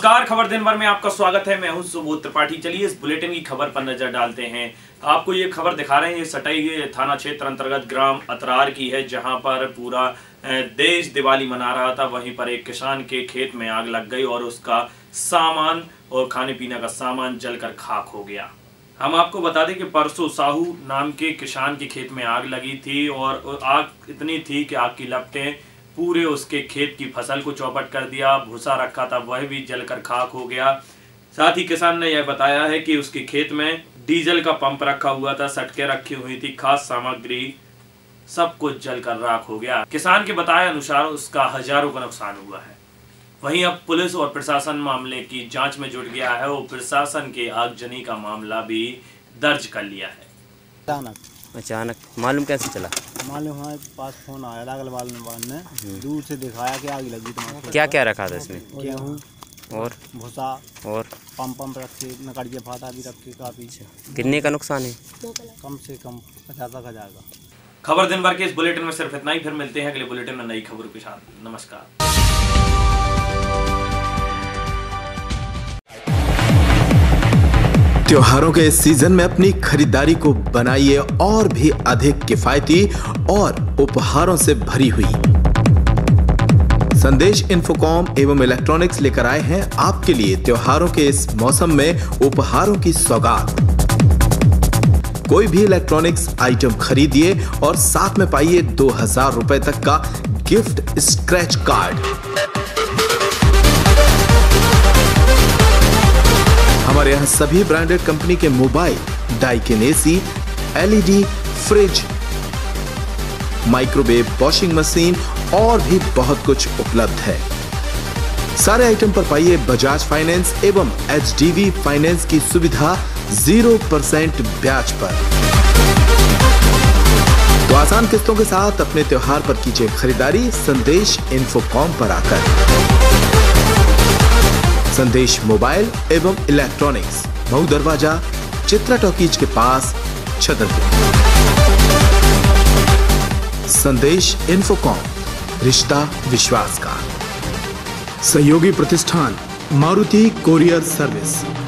नमस्कार, खबर दिन भर में आपका स्वागत है। मैं हूं सुबोध त्रिपाठी। चलिए इस बुलेटिन की खबर पर नजर डालते हैं। आपको ये खबर दिखा रहे हैं, ये सटाई थाना क्षेत्र अंतर्गत ग्राम अतरार की है, जहां पर पूरा देश दिवाली मना रहा था। वहीं पर एक किसान के खेत में आग लग गई और उसका सामान और खाने पीने का सामान जलकर खाक हो गया। हम आपको बता दें कि परसों साहू नाम के किसान के खेत में आग लगी थी और आग इतनी थी कि आग की लपटें पूरे उसके खेत की फसल को चौपट कर दिया। भूसा रखा था वह भी जलकर खाक हो गया। साथ ही किसान ने यह बताया है कि उसके खेत में डीजल का पंप रखा हुआ था, सटके रखी हुई थी, खास सामग्री सब कुछ जलकर राख हो गया। किसान के बताए अनुसार उसका हजारों का नुकसान हुआ है। वहीं अब पुलिस और प्रशासन मामले की जांच में जुट गया है और प्रशासन के आगजनी का मामला भी दर्ज कर लिया है। अचानक मालूम कैसे चला? मालूम हमारे पास फोन आया था, अगल वाले ने दूर से दिखाया कि आग लगी। तो क्या क्या रखा था इसमें? गेहूँ और भूसा और पंप रखे, नकड़िया फाटा भी रखे काफी। कितने का नुकसान है? कम से कम 50,000 का। खबर दिन भर के इस बुलेटिन में सिर्फ इतना ही। फिर मिलते हैं अगले बुलेटिन में नई खबरों के साथ। नमस्कार। त्योहारों के इस सीजन में अपनी खरीदारी को बनाइए और भी अधिक किफायती और उपहारों से भरी हुई। संदेश इन्फोकॉम एवं इलेक्ट्रॉनिक्स लेकर आए हैं आपके लिए त्योहारों के इस मौसम में उपहारों की सौगात। कोई भी इलेक्ट्रॉनिक्स आइटम खरीदिए और साथ में पाइए 2000 रुपए तक का गिफ्ट स्क्रैच कार्ड। हमारे यहाँ सभी ब्रांडेड कंपनी के mobile, Daikin AC, LED, fridge, microwave, washing machine और भी बहुत कुछ उपलब्ध है। सारे आइटम पर पाइए बजाज फाइनेंस एवं एचडीवी फाइनेंस की सुविधा 0% ब्याज पर। तो आसान किस्तों के साथ अपने त्योहार पर कीजिए खरीदारी संदेश इन्फोकॉम पर आकर। संदेश मोबाइल एवं इलेक्ट्रॉनिक्स, मऊ दरवाजा, चित्रा टॉकीज के पास, छतरपुर। संदेश इन्फोकॉम, रिश्ता विश्वास का। सहयोगी प्रतिष्ठान मारुति कोरियर सर्विस।